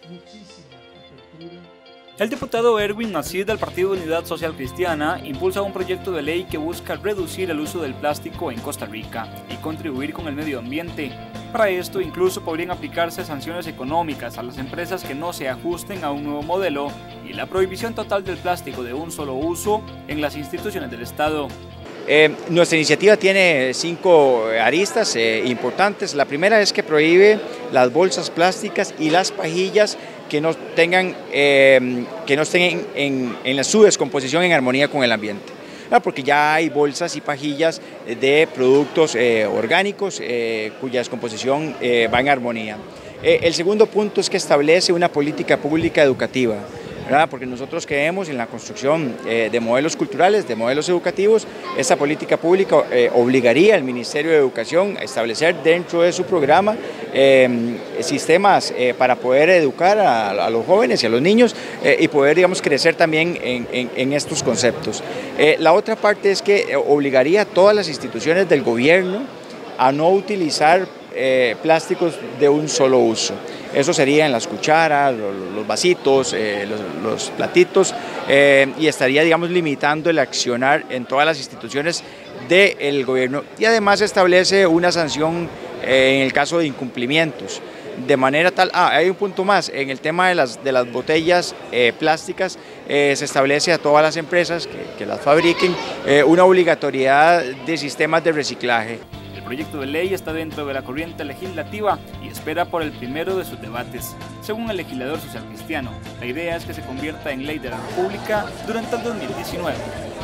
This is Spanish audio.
El diputado Erwin Macid del Partido Unidad Social Cristiana impulsa un proyecto de ley que busca reducir el uso del plástico en Costa Rica y contribuir con el medio ambiente. Para esto incluso podrían aplicarse sanciones económicas a las empresas que no se ajusten a un nuevo modelo y la prohibición total del plástico de un solo uso en las instituciones del Estado. Nuestra iniciativa tiene 5 aristas importantes. La primera es que prohíbe las bolsas plásticas y las pajillas que no estén en su descomposición en armonía con el ambiente. Porque ya hay bolsas y pajillas de productos orgánicos cuya descomposición va en armonía. El segundo punto es que establece una política pública educativa, ¿verdad? Porque nosotros creemos en la construcción de modelos culturales, de modelos educativos. Esta política pública obligaría al Ministerio de Educación a establecer dentro de su programa sistemas para poder educar a los jóvenes y a los niños y poder, digamos, crecer también en estos conceptos. La otra parte es que obligaría a todas las instituciones del gobierno a no utilizar plásticos de un solo uso. Eso serían las cucharas, los vasitos, los platitos y estaría, digamos, limitando el accionar en todas las instituciones del gobierno. Y además establece una sanción en el caso de incumplimientos. De manera tal, hay un punto más, en el tema de las botellas plásticas se establece a todas las empresas que las fabriquen una obligatoriedad de sistemas de reciclaje. El proyecto de ley está dentro de la corriente legislativa y espera por el primero de sus debates. Según el legislador social cristiano, la idea es que se convierta en ley de la República durante el 2019.